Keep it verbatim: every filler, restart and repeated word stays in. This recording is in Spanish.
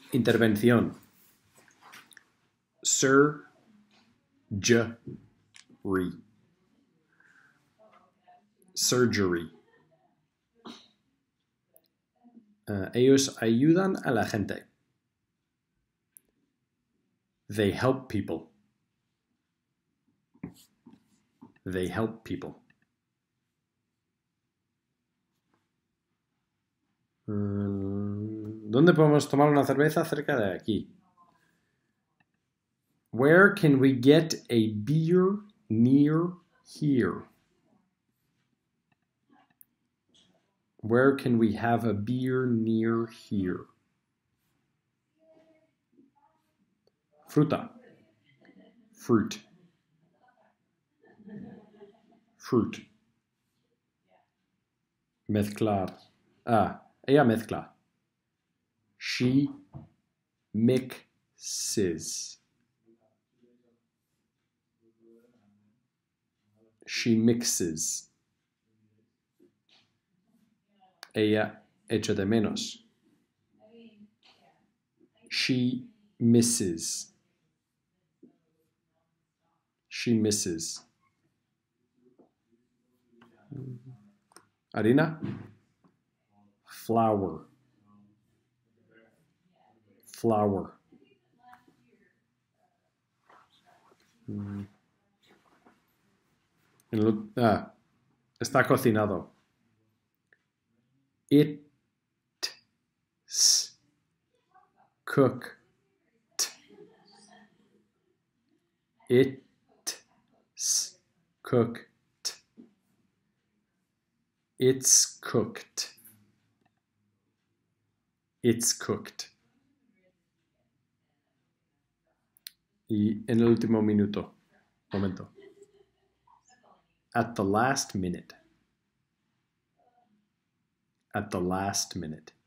Intervención. Surgery. Surgery. Uh, ellos ayudan a la gente. They help people. They help people. ¿Dónde podemos tomar una cerveza cerca de aquí? Where can we get a beer near here? Where can we have a beer near here? Fruta. Fruit. Fruit. Mezclar. Ah, ella mezcla. She mixes. She mixes. Ella echa de menos. She misses. She misses. Harina. Flour. Flour. Ah, está cocinado. It's cooked. It's cooked. It's cooked. It's cooked. Y en el último minuto, momento. At the last minute. At the last minute.